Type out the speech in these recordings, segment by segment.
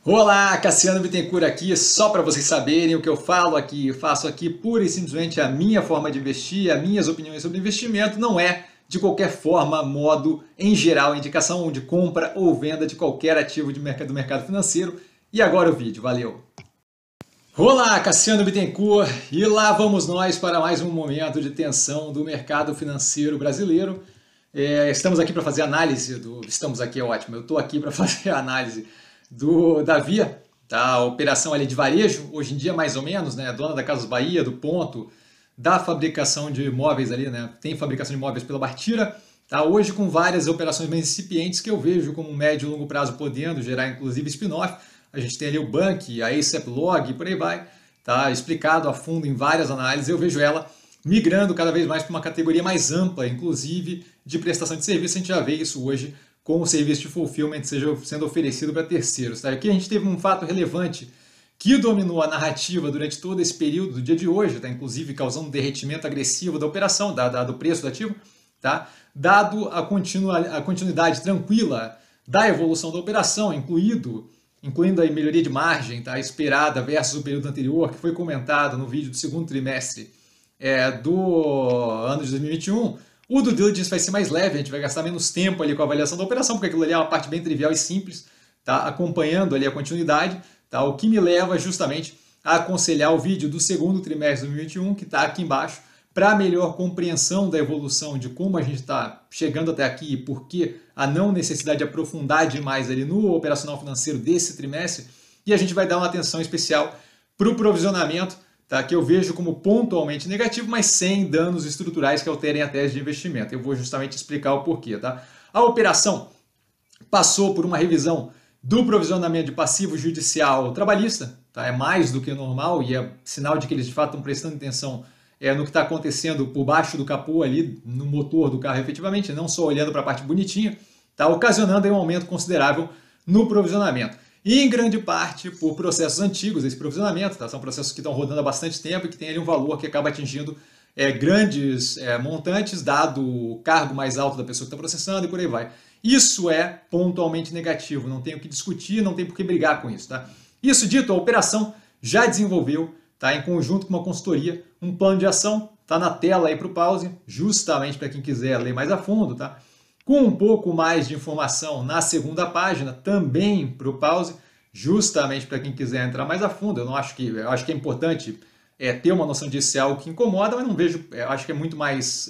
Olá, Cassiano Bittencourt aqui, só para vocês saberem o que eu falo aqui, faço aqui pura e simplesmente a minha forma de investir, as minhas opiniões sobre investimento, não é de qualquer forma, modo, em geral, indicação de compra ou venda de qualquer ativo do mercado financeiro. E agora o vídeo, valeu! Olá, Cassiano Bittencourt, e lá vamos nós para mais um momento de tensão do mercado financeiro brasileiro. Estamos aqui para fazer análise Estamos aqui é ótimo, eu estou aqui para fazer a análise da Via, tá? A operação ali de varejo, hoje em dia mais ou menos, né? Dona da Casas Bahia, do Ponto, da fabricação de imóveis ali, né? Tem fabricação de imóveis pela Bartira, tá? Hoje com várias operações mais incipientes que eu vejo como médio e longo prazo podendo gerar inclusive spin-off. A gente tem ali o Bank, a ASAP-Log, por aí vai, tá? Explicado a fundo em várias análises, eu vejo ela migrando cada vez mais para uma categoria mais ampla, inclusive de prestação de serviço. A gente já vê isso hoje com o serviço de fulfillment sendo oferecido para terceiros. Tá? Aqui a gente teve um fato relevante que dominou a narrativa durante todo esse período do dia de hoje, tá? Inclusive causando um derretimento agressivo da operação, do preço do ativo, tá? Dado a continuidade tranquila da evolução da operação, incluindo a melhoria de margem, tá? Esperada versus o período anterior, que foi comentado no vídeo do segundo trimestre do ano de 2021, o due diligence vai ser mais leve, a gente vai gastar menos tempo ali com a avaliação da operação, porque aquilo ali é uma parte bem trivial e simples, tá? Acompanhando ali a continuidade, tá? O que me leva justamente a aconselhar o vídeo do segundo trimestre de 2021, que está aqui embaixo, para melhor compreensão da evolução de como a gente está chegando até aqui e por que a não necessidade de aprofundar demais ali no operacional financeiro desse trimestre, e a gente vai dar uma atenção especial para o provisionamento, tá, que eu vejo como pontualmente negativo, mas sem danos estruturais que alterem a tese de investimento. Eu vou justamente explicar o porquê. Tá? A operação passou por uma revisão do provisionamento de passivo judicial trabalhista, tá? É mais do que normal e é sinal de que eles de fato estão prestando atenção no que está acontecendo por baixo do capô ali, no motor do carro efetivamente, não só olhando para a parte bonitinha, tá? Ocasionando um aumento considerável no provisionamento. E em grande parte por processos antigos, esse provisionamento, tá? São processos que estão rodando há bastante tempo e que tem ali um valor que acaba atingindo grandes montantes, dado o cargo mais alto da pessoa que está processando e por aí vai. Isso é pontualmente negativo, não tem o que discutir, não tem por que brigar com isso. Tá? Isso dito, a operação já desenvolveu, tá? Em conjunto com uma consultoria, um plano de ação, está na tela aí para o pause, justamente para quem quiser ler mais a fundo, tá? Com um pouco mais de informação na segunda página, também para o pause, justamente para quem quiser entrar mais a fundo. Eu acho que é importante ter uma noção disso, se é algo que incomoda, mas não vejo, acho que é muito mais,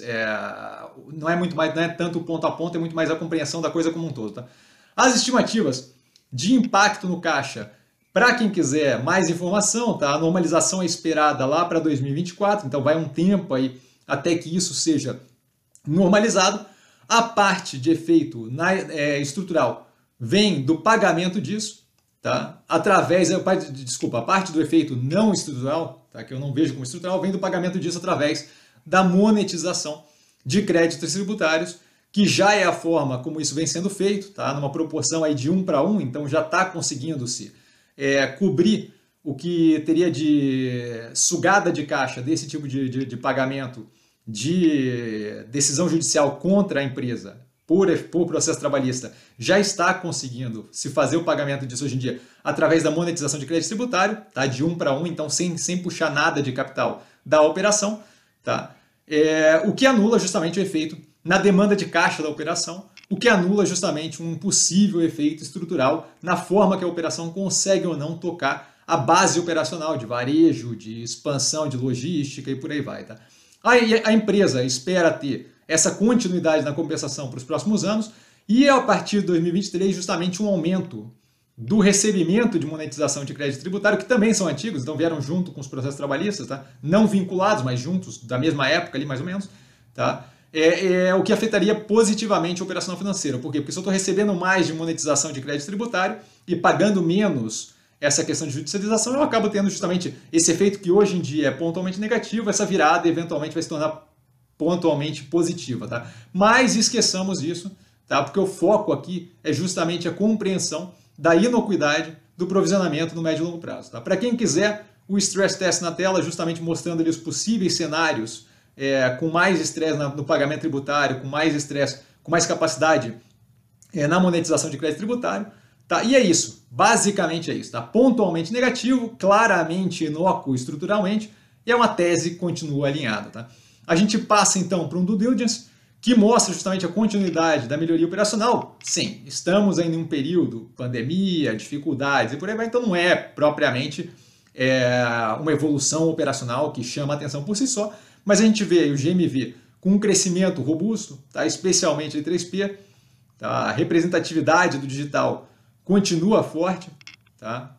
não é tanto ponto a ponto, é muito mais a compreensão da coisa como um todo. Tá? As estimativas de impacto no caixa, para quem quiser mais informação, tá? A normalização é esperada lá para 2024, então vai um tempo aí até que isso seja normalizado. A parte de efeito estrutural vem do pagamento disso, tá? A parte do efeito não estrutural, tá? Que eu não vejo como estrutural, vem do pagamento disso através da monetização de créditos tributários, que já é a forma como isso vem sendo feito, tá? Numa proporção aí de 1 para 1, então já está conseguindo-se cobrir o que teria de sugada de caixa desse tipo de pagamento de decisão judicial contra a empresa por processo trabalhista, já está conseguindo se fazer o pagamento disso hoje em dia através da monetização de crédito tributário, tá? De 1 para 1, então sem puxar nada de capital da operação, tá? O que anula justamente o efeito na demanda de caixa da operação, o que anula justamente um possível efeito estrutural na forma que a operação consegue ou não tocar a base operacional de varejo, de expansão, de logística e por aí vai. Tá? A empresa espera ter essa continuidade na compensação para os próximos anos e a partir de 2023 justamente um aumento do recebimento de monetização de crédito tributário, que também são antigos, então vieram junto com os processos trabalhistas, tá? Não vinculados, mas juntos, da mesma época ali mais ou menos, tá? O que afetaria positivamente a operação financeira. Por quê? Porque se eu estou recebendo mais de monetização de crédito tributário e pagando menos essa questão de judicialização, eu acabo tendo justamente esse efeito que hoje em dia é pontualmente negativo, essa virada eventualmente vai se tornar pontualmente positiva. Tá? Mas esqueçamos isso, tá? Porque o foco aqui é justamente a compreensão da inocuidade do provisionamento no médio e longo prazo. Tá? Para quem quiser, o stress test na tela, justamente mostrando ali os possíveis cenários com mais estresse no pagamento tributário, com mais estresse, com mais capacidade na monetização de crédito tributário. Tá? E é isso. Basicamente é isso, tá? Pontualmente negativo, claramente inócuo estruturalmente, e é uma tese que continua alinhada, tá? A gente passa então para um due diligence que mostra justamente a continuidade da melhoria operacional. Sim, estamos ainda em um período, pandemia, dificuldades e por aí vai, então não é propriamente uma evolução operacional que chama a atenção por si só, mas a gente vê o GMV com um crescimento robusto, tá? Especialmente de 3P, tá? A representatividade do digital continua forte, tá?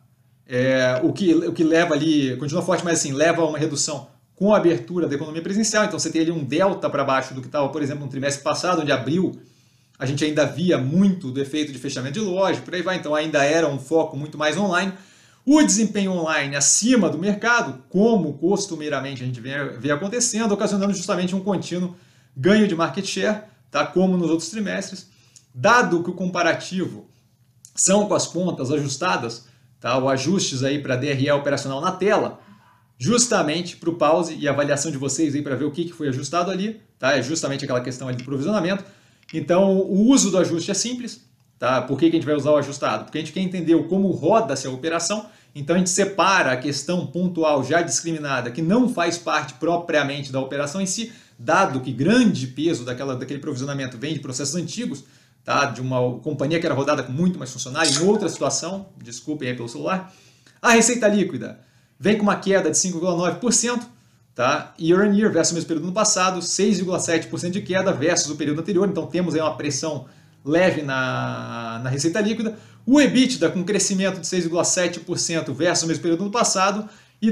O que leva ali, continua forte, mas assim, leva a uma redução com a abertura da economia presencial, então você tem ali um delta para baixo do que estava, por exemplo, no trimestre passado, onde abril, a gente ainda via muito do efeito de fechamento de loja, por aí vai, então ainda era um foco muito mais online. O desempenho online acima do mercado, como costumeiramente a gente vê acontecendo, ocasionando justamente um contínuo ganho de market share, tá? Como nos outros trimestres. Dado que o comparativo são com as contas ajustadas, tá? O ajustes aí para DRE operacional na tela, justamente para o pause e avaliação de vocês aí para ver o que foi ajustado ali, tá? É justamente aquela questão ali do provisionamento. Então, o uso do ajuste é simples, tá? Por que a gente vai usar o ajustado? Porque a gente quer entender como roda-se a operação, então a gente separa a questão pontual já discriminada, que não faz parte propriamente da operação em si, dado que grande peso daquele provisionamento vem de processos antigos, tá? De uma companhia que era rodada com muito mais funcionário, em outra situação, desculpem aí pelo celular. A receita líquida vem com uma queda de 5,9%, tá? E year on year versus o mesmo período no passado, 6,7% de queda versus o período anterior, então temos aí uma pressão leve na receita líquida. O EBITDA com crescimento de 6,7% versus o mesmo período no passado e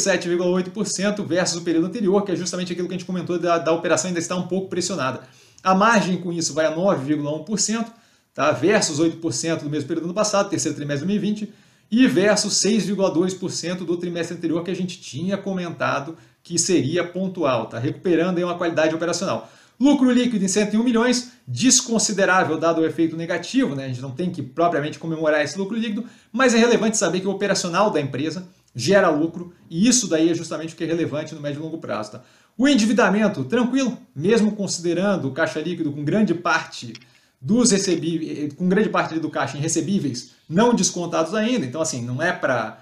37,8% versus o período anterior, que é justamente aquilo que a gente comentou da operação ainda estar um pouco pressionada. A margem com isso vai a 9,1%, tá? Versus 8% do mesmo período no passado, terceiro trimestre de 2020, e versus 6,2% do trimestre anterior que a gente tinha comentado que seria pontual, tá? Recuperando aí uma qualidade operacional. Lucro líquido em 101 milhões, desconsiderável dado o efeito negativo, né? A gente não tem que propriamente comemorar esse lucro líquido, mas é relevante saber que o operacional da empresa gera lucro e isso daí é justamente o que é relevante no médio e longo prazo, tá? O endividamento, tranquilo, mesmo considerando o caixa líquido com grande parte dos recebíveis, com grande parte do caixa em recebíveis não descontados ainda, então assim, não é para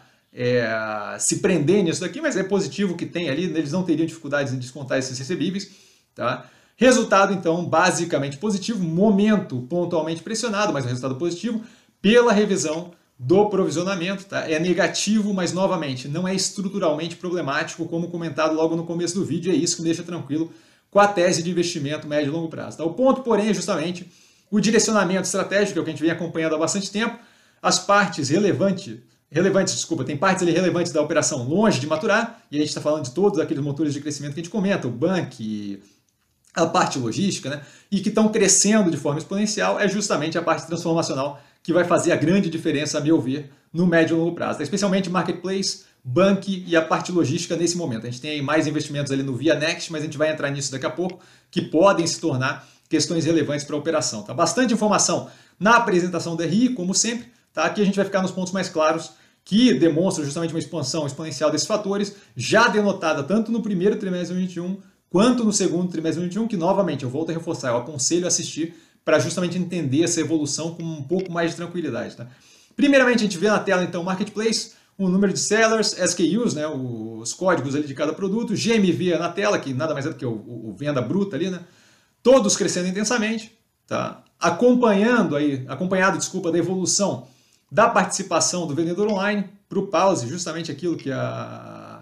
se prender nisso daqui, mas é positivo que tem ali, eles não teriam dificuldades em descontar esses recebíveis, tá? Resultado, então, basicamente positivo, momento pontualmente pressionado, mas o resultado positivo pela revisão do provisionamento, tá? É negativo, mas novamente, não é estruturalmente problemático, como comentado logo no começo do vídeo, é isso que me deixa tranquilo com a tese de investimento médio e longo prazo, tá? O ponto, porém, é justamente o direcionamento estratégico, que é o que a gente vem acompanhando há bastante tempo, as partes relevantes, tem partes ali relevantes da operação longe de maturar, e a gente está falando de todos aqueles motores de crescimento que a gente comenta, o banco, a parte logística, né? E que estão crescendo de forma exponencial, é justamente a parte transformacional que vai fazer a grande diferença, a meu ver, no médio e longo prazo, tá? Especialmente marketplace, banco e a parte logística nesse momento. A gente tem aí mais investimentos ali no Via Next, mas a gente vai entrar nisso daqui a pouco, que podem se tornar questões relevantes para a operação. Tá? Bastante informação na apresentação da RI, como sempre. Tá? Aqui a gente vai ficar nos pontos mais claros, que demonstram justamente uma expansão exponencial desses fatores, já denotada tanto no primeiro trimestre de 2021, quanto no segundo trimestre de 2021, que novamente, eu volto a reforçar, eu aconselho a assistir para justamente entender essa evolução com um pouco mais de tranquilidade. Tá? Primeiramente, a gente vê na tela, então, Marketplace, o número de sellers, SKUs, né, os códigos ali de cada produto, GMV na tela, que nada mais é do que o venda bruta ali, né? Todos crescendo intensamente, tá? Acompanhado da evolução da participação do vendedor online para o pause, justamente aquilo que a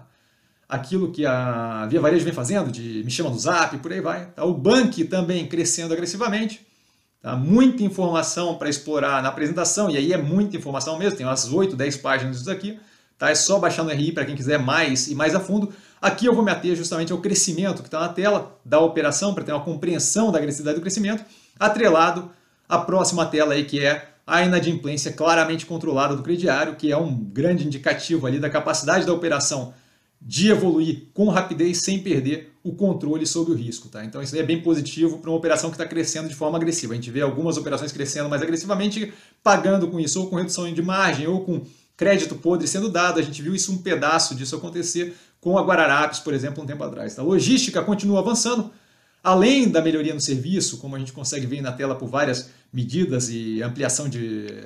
Via Varejo vem fazendo, de me chama no Zap, por aí vai. Tá? O banco também crescendo agressivamente, tá? Muita informação para explorar na apresentação, e aí é muita informação mesmo, tem umas 8, 10 páginas disso aqui, tá? É só baixar no RI para quem quiser mais e mais a fundo. Aqui eu vou me ater justamente ao crescimento que está na tela da operação, para ter uma compreensão da agressividade do crescimento, atrelado à próxima tela aí, que é a inadimplência claramente controlada do crediário, que é um grande indicativo ali da capacidade da operação de evoluir com rapidez sem perder o controle sobre o risco. Tá? Então isso é bem positivo para uma operação que está crescendo de forma agressiva. A gente vê algumas operações crescendo mais agressivamente, pagando com isso, ou com redução de margem, ou com crédito podre sendo dado. A gente viu isso, um pedaço disso acontecer com a Guararapes, por exemplo, um tempo atrás. A logística continua avançando, além da melhoria no serviço, como a gente consegue ver na tela por várias medidas e ampliação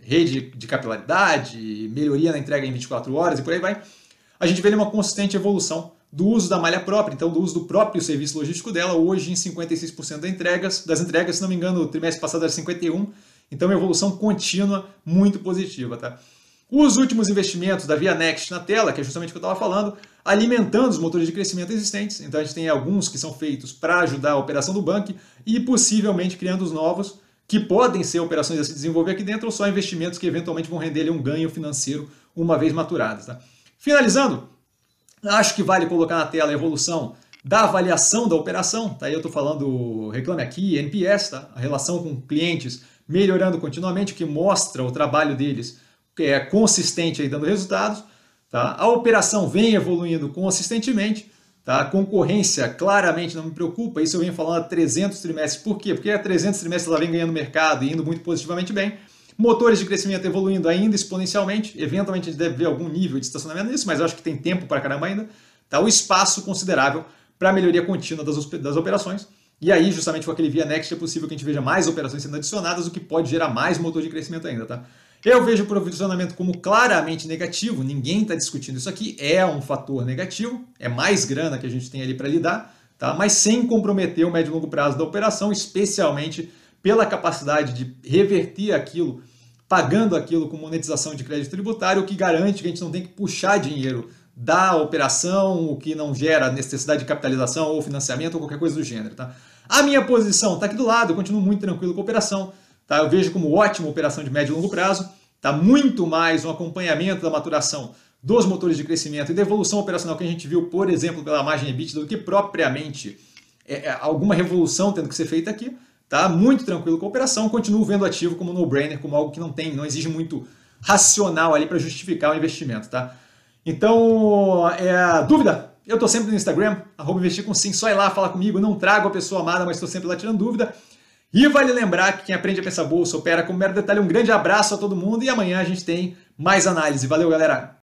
rede de capilaridade, melhoria na entrega em 24 horas e por aí vai, a gente vê uma consistente evolução do uso da malha própria, então do uso do próprio serviço logístico dela, hoje em 56% das entregas, se não me engano, o trimestre passado era 51%, então uma evolução contínua muito positiva. Tá? Os últimos investimentos da Via Next na tela, que é justamente o que eu estava falando, alimentando os motores de crescimento existentes, então a gente tem alguns que são feitos para ajudar a operação do banco e possivelmente criando os novos, que podem ser operações a se desenvolver aqui dentro ou só investimentos que eventualmente vão render ali um ganho financeiro uma vez maturados. Tá? Finalizando, acho que vale colocar na tela a evolução da avaliação da operação. Tá? Aí eu estou falando Reclame Aqui, NPS, tá? A relação com clientes melhorando continuamente, o que mostra o trabalho deles que é consistente aí dando resultados. Tá? A operação vem evoluindo consistentemente. Tá? A concorrência claramente não me preocupa, isso eu venho falando há 300 trimestres. Por quê? Porque há 300 trimestres ela vem ganhando mercado e indo muito positivamente bem. Motores de crescimento evoluindo ainda exponencialmente. Eventualmente a gente deve ver algum nível de estacionamento nisso, mas eu acho que tem tempo para caramba ainda. Tá? O espaço considerável para a melhoria contínua das operações. E aí, justamente com aquele Via Next, é possível que a gente veja mais operações sendo adicionadas, o que pode gerar mais motor de crescimento ainda. Tá? Eu vejo o provisionamento como claramente negativo, ninguém está discutindo isso aqui, é um fator negativo, é mais grana que a gente tem ali para lidar, tá? Mas sem comprometer o médio e longo prazo da operação, especialmente pela capacidade de reverter aquilo, pagando aquilo com monetização de crédito tributário, o que garante que a gente não tem que puxar dinheiro da operação, o que não gera necessidade de capitalização ou financiamento ou qualquer coisa do gênero. Tá? A minha posição está aqui do lado, eu continuo muito tranquilo com a operação. Tá? Eu vejo como ótima operação de médio e longo prazo. Tá? Muito mais um acompanhamento da maturação dos motores de crescimento e da evolução operacional que a gente viu, por exemplo, pela margem EBITDA, do que propriamente alguma revolução tendo que ser feita aqui. Tá? Muito tranquilo com a operação. Continuo vendo ativo como no-brainer, como algo que não exige muito racional ali para justificar o investimento. Tá? Então, dúvida? Eu estou sempre no Instagram, @investir com Sim, só ir lá falar comigo. Não trago a pessoa amada, mas estou sempre lá tirando dúvida. E vale lembrar que quem aprende a pensar bolsa opera com mero detalhe. Um grande abraço a todo mundo e amanhã a gente tem mais análise. Valeu, galera!